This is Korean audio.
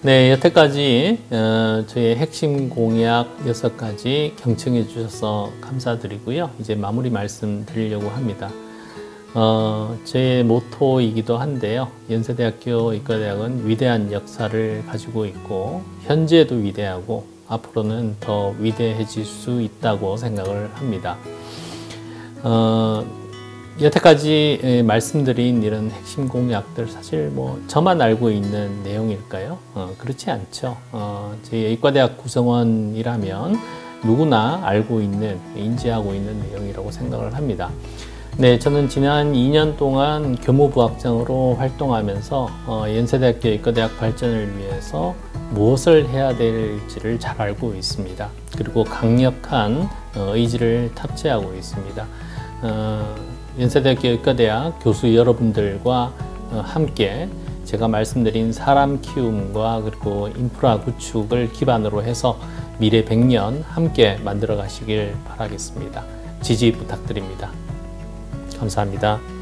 네, 여태까지 저의 핵심 공약 6가지 경청해 주셔서 감사드리고요. 이제 마무리 말씀 드리려고 합니다. 제 모토이기도 한데요. 연세대학교 의과대학은 위대한 역사를 가지고 있고 현재도 위대하고 앞으로는 더 위대해질 수 있다고 생각을 합니다. 여태까지 말씀드린 이런 핵심 공약들 사실 뭐 저만 알고 있는 내용일까요? 그렇지 않죠. 저희 의과대학 구성원이라면 누구나 알고 있는, 인지하고 있는 내용이라고 생각을 합니다. 네, 저는 지난 2년 동안 교무부학장으로 활동하면서 연세대학교 의과대학 발전을 위해서 무엇을 해야 될지를 잘 알고 있습니다. 그리고 강력한 의지를 탑재하고 있습니다. 연세대학교 의과대학 교수 여러분들과 함께 제가 말씀드린 사람 키움과 그리고 인프라 구축을 기반으로 해서 미래 100년 함께 만들어 가시길 바라겠습니다. 지지 부탁드립니다. 감사합니다.